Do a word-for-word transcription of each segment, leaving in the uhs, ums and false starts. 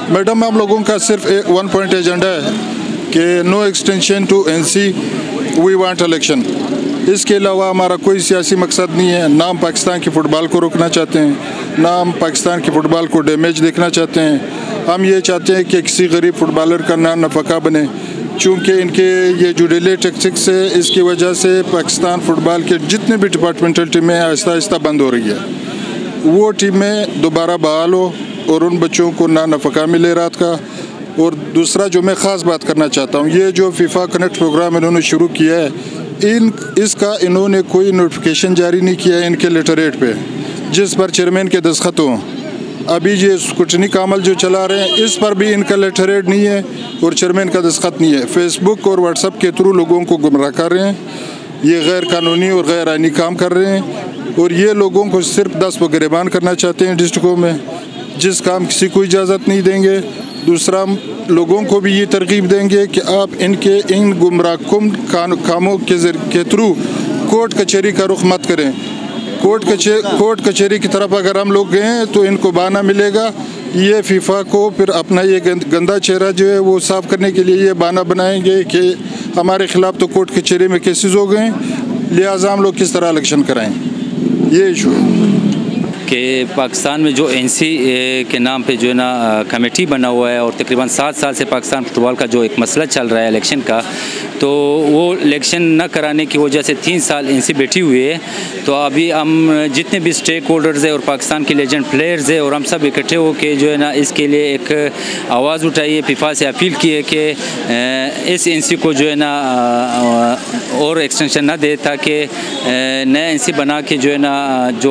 Madam, हम लोगों का सिर्फ एक वन पॉइंट एजेंडा है कि no extension to NC, we want election. इसके अलावा हमारा कोई सियासी मकसद नहीं है। ना हम पाकिस्तान की फ़ुटबॉल को रोकना चाहते हैं, ना हम पाकिस्तान की फ़ुटबॉल को डैमेज देखना चाहते हैं। हम ये चाहते हैं कि किसी गरीब फुटबॉलर का ना नफका बने, चूँकि इनके ये जो डिले टैक्टिक्स है, इसकी वजह से पाकिस्तान फ़ुटबॉल के जितने भी डिपार्टमेंटल टीमें आहिस्ता आहिस्ता बंद हो रही है, वो टीमें दोबारा बहाल हो और उन बच्चों को ना नफका मिले रात का। और दूसरा जो मैं ख़ास बात करना चाहता हूँ, ये जो फीफा कनेक्ट प्रोग्राम इन्होंने शुरू किया है, इन इसका इन्होंने कोई नोटिफिकेशन जारी नहीं किया है इनके लेटरेट पे, जिस पर चेयरमैन के दस्तखत हों। अभी ये स्क्रूटनी का अमल जो चला रहे हैं, इस पर भी इनका लेटरेट नहीं है और चेयरमैन का दस्तखत नहीं है। फेसबुक और व्हाट्सएप के थ्रू लोगों को गुमराह कर रहे हैं, ये गैर कानूनी और गैर आइनी काम कर रहे हैं और ये लोगों को सिर्फ दस व गिरबान करना चाहते हैं डिस्ट्रिक्टों में, जिस काम किसी को इजाज़त नहीं देंगे। दूसरा, लोगों को भी ये तरकीब देंगे कि आप इनके इन गुमराहकुन कामों के के थ्रू कोर्ट कचहरी का रुख मत करें। कोर्ट कचहरी कोर्ट कचहरी की तरफ अगर हम लोग गए तो इनको बहाना मिलेगा। ये फीफा को फिर अपना ये गंदा चेहरा जो है वो साफ़ करने के लिए ये बहाना बनाएंगे कि हमारे ख़िलाफ़ तो कोर्ट कचहरी में केसेस हो गए, लिहाजा हम लोग किस तरह इलेक्शन कराएँ। ये इशू है कि पाकिस्तान में जो एनसी के नाम पे जो है ना कमेटी बना हुआ है और तकरीबन सात साल से पाकिस्तान फुटबॉल का जो एक मसला चल रहा है इलेक्शन का, तो वो इलेक्शन न कराने की वजह से तीन साल एनसी बैठी हुई है। तो अभी हम जितने भी स्टेक होल्डर्स है और पाकिस्तान के लेजेंड प्लेयर्स है और हम सब इकट्ठे हो के जो है ना इसके लिए एक आवाज़ उठाई है, फीफा से अपील की है कि इस एनसी को जो है ना और एक्सटेंशन न दे, ताकि नया एनसी बना के जो है ना जो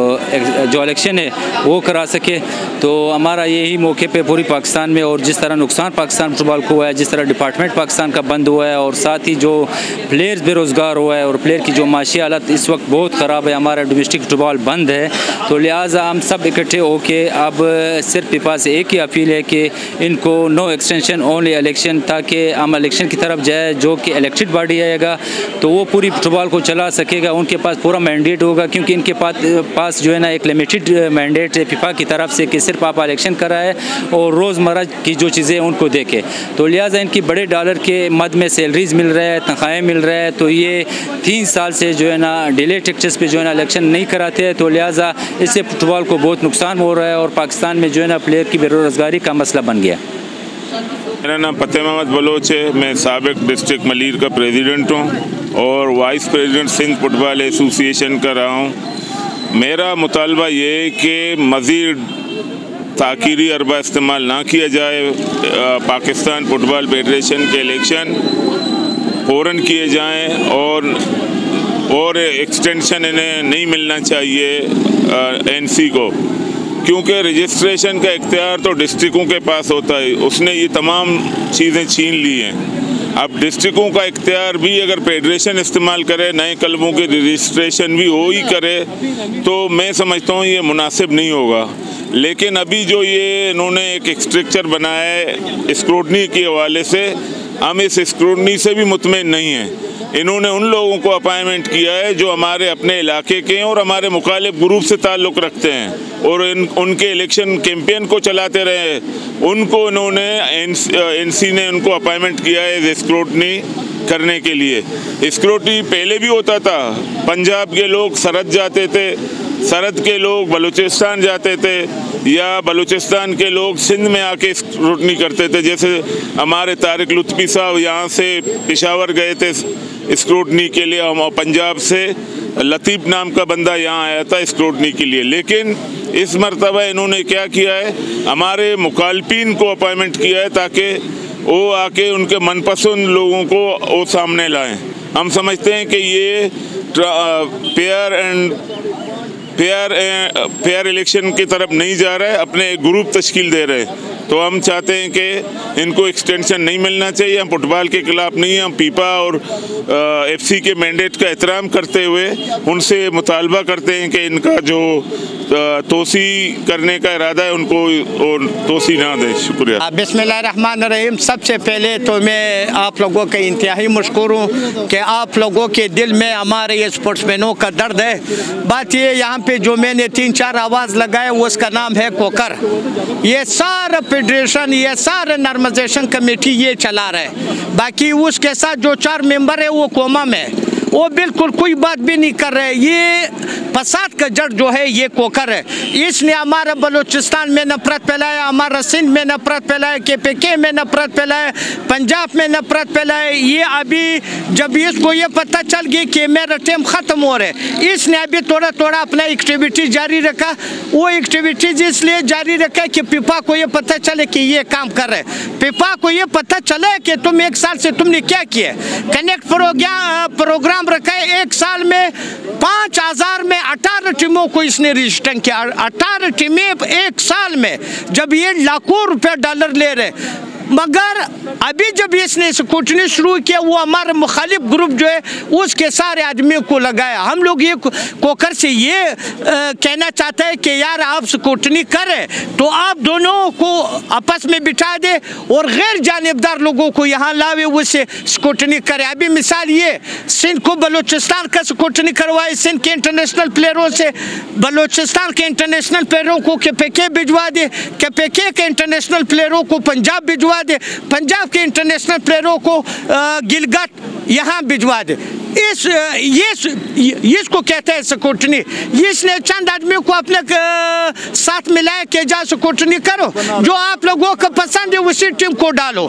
जो इलेक्शन है वो करा सके। तो हमारा यही मौके पे पूरी पाकिस्तान में, और जिस तरह नुकसान पाकिस्तान फुटबॉल को हुआ है, जिस तरह डिपार्टमेंट पाकिस्तान का बंद हुआ है और साथ ही जो प्लेयर्स बेरोज़गार हुआ है और प्लेयर की जो माशी हालत इस वक्त बहुत ख़राब है, हमारा डोमेस्टिक फुटबॉल बंद है। तो लिहाजा हम सब इकट्ठे होके अब सिर्फ फीफा से एक ही अपील है कि इनको नो एक्सटेंशन ओनली इलेक्शन, ताकि हम इलेक्शन की तरफ जाए। जो कि इलेक्टेड बॉडी आएगा तो वो पूरी फुटबॉल को चला सकेगा, उनके पास पूरा मैंडेट होगा, क्योंकि इनके पास जो है ना एक लिमिटेड मैंडेट है फीफा की तरफ से कि सिर्फ आप इलेक्शन कराए और रोज़मर्रा की जो चीज़ें उनको देखे। तो लिहाजा इनकी बड़े डॉलर के मद में सैलरीज मिल रहा है, तनख्वाहें मिल रहा है, तो ये तीन साल से जो है ना डिले टैक्सेस पे जो है ना इलेक्शन नहीं कराते हैं। तो लिहाजा इससे फुटबॉल को बहुत नुकसान हो रहा है और पाकिस्तान में जो है ना प्लेयर की बेरोज़गारी का मसला बन गया। मेरा नाम फतेह मोहम्मद बलोच है, मैं साबिक डिस्ट्रिक्ट मलीर का प्रेसिडेंट हूँ और vice president Sindh football association का रहा हूँ। मेरा मुतालबा ये है कि मज़ीद ताकीरी अरबा इस्तेमाल ना किया जाए। पाकिस्तान फुटबॉल फेडरेशन के इलेक्शन फ़ौरन किए जाएं और और एक्सटेंशन इन्हें नहीं मिलना चाहिए एनसी को, क्योंकि रजिस्ट्रेशन का इख्तियार तो डिस्ट्रिक्टों के पास होता है। उसने ये तमाम चीज़ें छीन ली हैं। अब डिस्ट्रिक्टों का इख्तियार भी अगर फेडरेशन इस्तेमाल करे, नए क्लबों के रजिस्ट्रेशन भी हो ही करे, तो मैं समझता हूँ ये मुनासिब नहीं होगा। लेकिन अभी जो ये इन्होंने एक स्ट्रक्चर बनाया है स्क्रूटनी के हवाले से, हम इस स्क्रूटनी से भी मुतमईन नहीं हैं। इन्होंने उन लोगों को अपॉइंटमेंट किया है जो हमारे अपने इलाके के हैं और हमारे मुखालिफ ग्रुप से ताल्लुक़ रखते हैं और इन उनके इलेक्शन कैंपेन को चलाते रहे। उनको इन्होंने एनसी ने उनको अपॉइंटमेंट किया है स्क्रूटनी करने के लिए। स्क्रूटनी पहले भी होता था, पंजाब के लोग सरहद जाते थे, सरहद के लोग बलूचिस्तान जाते थे, या बलूचिस्तान के लोग सिंध में आके स्क्रूटनी करते थे। जैसे हमारे तारिक लुत्फ़ी साहब यहाँ से पेशावर गए थे स्क्रूटनी के लिए, हम पंजाब से लतीफ़ नाम का बंदा यहाँ आया था स्क्रूटनी के लिए। लेकिन इस मरतबा इन्होंने क्या किया है, हमारे मुखालफिन को अपॉइंटमेंट किया है ताकि वो आके उनके मनपसंद लोगों को वो सामने लाएं। हम समझते हैं कि ये fair and fair fair election की तरफ नहीं जा रहा है, अपने ग्रुप तश्कील दे रहे हैं। तो हम चाहते हैं कि इनको एक्सटेंशन नहीं मिलना चाहिए। हम फुटबॉल के खिलाफ नहीं हैं, हम फीफा और एफसी के मैंडेट का एहतराम करते हुए उनसे मुतालबा करते हैं कि इनका जो तोसी करने का इरादा है उनको और तोसी ना दें। शुक्रिया। बिस्मिल्लाहिर्रहमानिर्रहीम। सबसे पहले तो मैं आप लोगों के इंतहाई मशकूर हूँ कि आप लोगों के दिल में हमारे ये स्पोर्ट्समैनों का दर्द है। बात ये यहाँ पे जो मैंने तीन चार आवाज़ लगाए उसका नाम है कोकर। ये सारा फेडरेशन, ये सारे नॉर्मलाइजेशन कमेटी ये चला रहे। बाकी उसके साथ जो चार मेंबर है वो कोमा में, वो बिल्कुल कोई बात भी नहीं कर रहे। ये फसाद का जड़ जो है ये कोकर है। इसने हमारा बलूचिस्तान में नफरत फैलाया, हमारा सिंध में नफरत फैलाया, के पी के में नफरत फैलाया, पंजाब में नफरत फैलाया। ये अभी जब इसको ये पता चल गया कि मेरा टाइम ख़त्म हो रहा है, इसने अभी थोड़ा थोड़ा अपना एक्टिविटी जारी रखा। वो एक्टिविटीज इसलिए जारी रखा कि पिपा को ये पता चले कि ये काम कर रहे। पिपा को ये पता चले कि तुम एक साल से तुमने क्या किया। कनेक्ट प्रोग्राम रखा है, एक साल में पाँच हजार में अठारह टीमों को इसने रजिस्टर किया। अठारह टीमें एक साल में, जब ये लाखों रुपए डॉलर ले रहे। मगर अभी जब इसने स्क्रूटनी शुरू किया, वो हमारे मुखालिफ ग्रुप जो है उसके सारे आदमियों को लगाया। हम लोग ये कोकर से ये आ, कहना चाहते हैं कि यार आप स्क्रूटनी करें तो आप दोनों को आपस में बिठा दे और गैर जानिबदार लोगों को यहाँ लावे, उससे स्क्रूटनी करें। अभी मिसाल ये सिंध को बलूचिस्तान का स्क्रूटनी करवाए, सिंध के इंटरनेशनल प्लेयरों से बलूचिस्तान के इंटरनेशनल प्लेयरों को के पी के भिजवा दे, के पी के के इंटरनेशनल प्लेयरों को पंजाब भिजवा दे, पंजाब के इंटरनेशनल प्लेयरों को गिलगित यहाँ भिजवा दे। इस ये इसको कहते हैं स्क्रूटनी। इसने चंद आदमियों को अपने साथ मिलाया कि जा स्क्रूटनी करो, जो आप लोगों को पसंद है उसी टीम को डालो।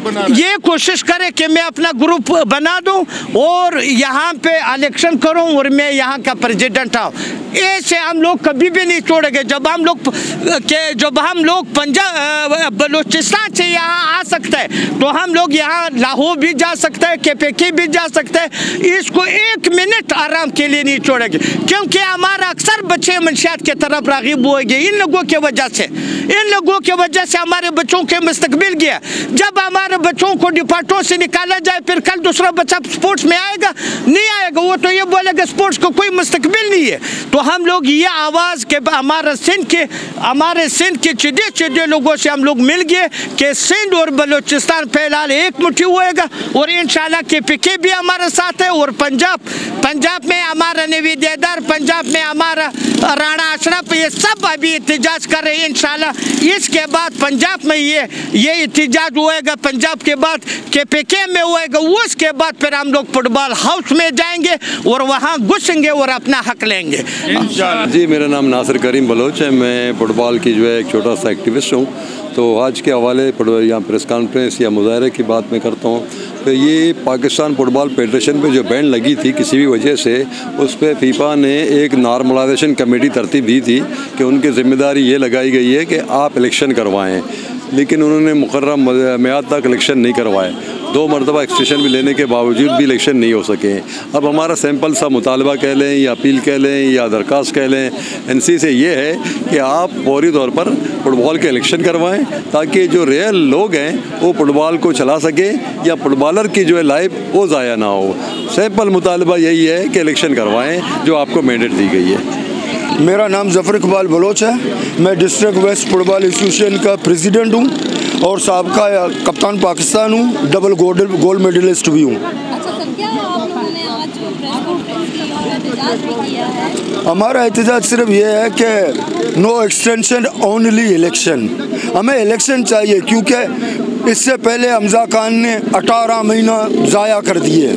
ये कोशिश करे कि मैं अपना ग्रुप बना दूं और यहाँ पे इलेक्शन करूं और मैं यहाँ का प्रेसिडेंट आऊँ। ऐसे हम लोग कभी भी नहीं छोड़ेंगे। जब हम लोग के जब हम लोग पंजाब बलूचिस्तान से यहाँ आ सकते हैं तो हम लोग यहाँ लाहौर भी जा सकते हैं, के पी के भी जा सकते हैं। इसको एक मिनट आराम के लिए नहीं छोड़ेंगे, क्योंकि हमारा अक्सर बच्चे मंशियात की तरफ राग़िब होंगे इन लोगों की वजह से। इन लोगों की वजह से हमारे बच्चों के मुस्तकबिल गया। जब हमारे बच्चों को डिपार्टों से निकाला जाए, फिर कल दूसरा बच्चा स्पोर्ट्स में आएगा नहीं आएगा, वो तो ये बोलेगा स्पोर्ट्स को कोई मुस्तकबिल नहीं है। तो हम लोग ये आवाज़ के हमारे सिंध के हमारे सिंध के चिड़े चिड़े लोगों से हम लोग मिल गए कि सिंध और बलूचिस्तान फिलहाल एक मुट्ठी होएगा और इंशाल्लाह के पी के भी हमारे साथ है। और पंजाब पंजाब में हमारा नवीद हैदर, पंजाब में हमारा राणा अशरफ, ये सब अभी एहतजाज कर रहे हैं। इंशाल्लाह इसके बाद पंजाब में ये ये एहतजाज होएगा, पंजाब के बाद के पी के में होएगा, उसके बाद फिर हम लोग फुटबॉल हाउस में जाएंगे और वहाँ घुसेंगे और अपना हक लेंगे। जी, मेरा नाम नासिर करीम बलोच है। मैं फुटबॉल की जो है एक छोटा सा एक्टिविस्ट हूँ। तो आज के हवाले यहाँ प्रेस कॉन्फ्रेंस या मुजाहरे की बात मैं करता हूँ। तो ये पाकिस्तान फुटबॉल फेडरेशन पे जो बैन लगी थी किसी भी वजह से, उस पर फीफा ने एक नॉर्मलाइजेशन कमेटी तरतीब दी थी कि उनकी ज़िम्मेदारी ये लगाई गई है कि आप इलेक्शन करवाएं, लेकिन उन्होंने मुकर्रर मियाद तक इलेक्शन नहीं करवाए। दो मरतबा एक्सटेंशन भी लेने के बावजूद भी इलेक्शन नहीं हो सके। अब हमारा सिंपल सा मुतालबा कह लें या अपील कह लें या दरख्वास्त कह लें एन सी से ये है कि आप फौरी तौर पर फुटबॉल के इलेक्शन करवाएं, ताकि जो रियल लोग हैं वो फुटबॉल को चला सके या फुटबॉलर की जो है लाइफ वो ज़ाया ना हो। सिंपल मुतालबा यही है कि इलेक्शन करवाएँ जो आपको मैंडेट दी गई है। मेरा नाम ज़फ़र इकबाल बलोच है। मैं डिस्ट्रिक्ट वेस्ट फुटबॉल एसोसिएशन का प्रेसिडेंट हूँ और साबका कप्तान पाकिस्तान हूँ, डबल गोल्ड गोल्ड मेडलिस्ट भी हूँ। अच्छा सर, क्या आप लोगों ने आज प्रेस कॉन्फ्रेंस की और एहतजाज भी किया है? हमारा एहतजाज सिर्फ ये है कि नो एक्सटेंशन ओनली इलेक्शन। हमें इलेक्शन चाहिए क्योंकि इससे पहले हमजा खान ने अठारह महीना ज़ाया कर दिए।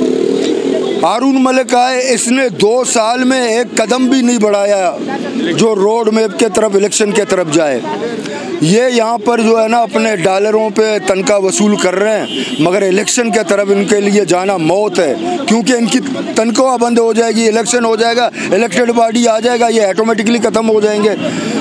हारून मलिक आए, इसने दो साल में एक कदम भी नहीं बढ़ाया जो रोड मैप के तरफ इलेक्शन के तरफ जाए। ये यहाँ पर जो है ना अपने डॉलरों पे तनख्वाह वसूल कर रहे हैं, मगर इलेक्शन के तरफ इनके लिए जाना मौत है, क्योंकि इनकी तनख्वाह बंद हो जाएगी, इलेक्शन हो जाएगा, इलेक्टेड बॉडी आ जाएगा, ये ऑटोमेटिकली ख़त्म हो जाएंगे।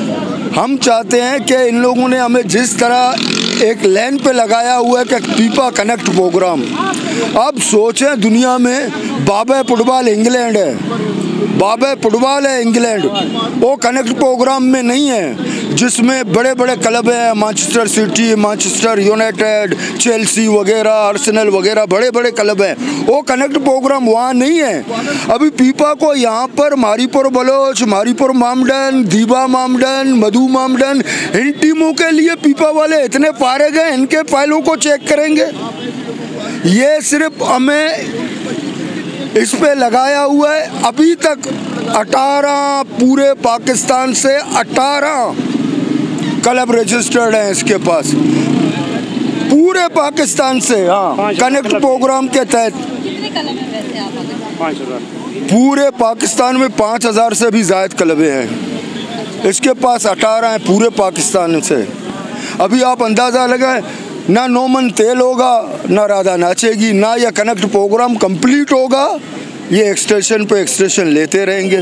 हम चाहते हैं कि इन लोगों ने हमें जिस तरह एक लाइन पे लगाया हुआ है कि फीफा कनेक्ट प्रोग्राम, अब सोचें दुनिया में बाबा फुटबॉल इंग्लैंड है, बाबा फुटबॉल है इंग्लैंड, वो कनेक्ट प्रोग्राम में नहीं है, जिसमें बड़े बड़े क्लब हैं, Manchester City, Manchester United, Chelsea वगैरह, आर्सेनल वगैरह बड़े बड़े क्लब हैं, वो कनेक्ट प्रोग्राम वहाँ नहीं है। अभी फीफा को यहाँ पर मारीपुर बलोच, मारीपुर मामडन, दीबा मामडन, मधु मामडन, इन टीमों के लिए फीफा वाले इतने फारिग हैं, इनके फाइलों को चेक करेंगे। ये सिर्फ हमें इस पे लगाया हुआ है। अभी तक अठारह पूरे पाकिस्तान से अठारह क्लब रजिस्टर्ड हैं इसके पास पूरे पाकिस्तान से। हाँ, कनेक्ट प्रोग्राम के तहत कितने क्लब हैं वैसे आप अगर? पूरे पाकिस्तान में पाँच हज़ार से भी ज़्यादा क्लबें हैं इसके पास, अठारह हैं पूरे पाकिस्तान से। अभी आप अंदाज़ा लगाएं, ना नोमन तेल होगा, ना राधा नाचेगी, ना यह कनेक्ट प्रोग्राम कंप्लीट होगा, ये एक्सटेंशन पे एक्सटेंशन लेते रहेंगे।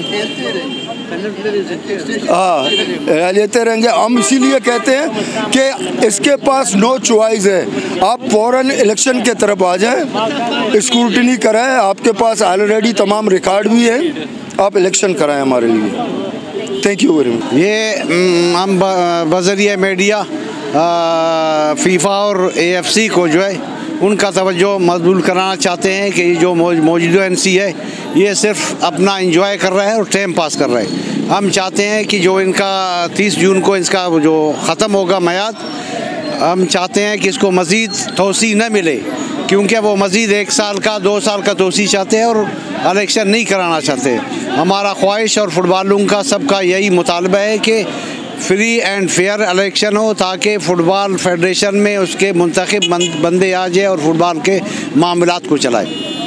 हाँ, लेते रहेंगे। हम इसीलिए कहते हैं कि इसके पास नो चॉइस है। आप फौरन इलेक्शन के तरफ आ जाएं, स्क्रूटनी कराएं, आपके पास ऑलरेडी तमाम रिकॉर्ड भी है, आप इलेक्शन कराएं हमारे लिए। Thank you very much. ये हम बज़रिया मीडिया फीफा और ए एफ सी को जो है उनका तवज्जो मबूल कराना चाहते हैं कि जो मौजूदा एन सी है ये सिर्फ अपना इंजॉय कर रहा है और टाइम पास कर रहा है। हम चाहते हैं कि जो इनका तीस जून को इसका जो ख़त्म होगा मयाद, हम चाहते हैं कि इसको मज़ीद तोसी न मिले, क्योंकि वो मज़ीद एक साल का दो साल का तोसी चाहते हैं और इलेक्शन नहीं कराना चाहते। हमारा ख्वाहिश और फुटबॉलों का सबका यही मुतालबा है कि फ्री एंड फेयर इलेक्शन हो, ताकि फ़ुटबॉल फेडरेशन में उसके मुंतखब बंदे आ जाए और फुटबॉल के मामलात को चलाए।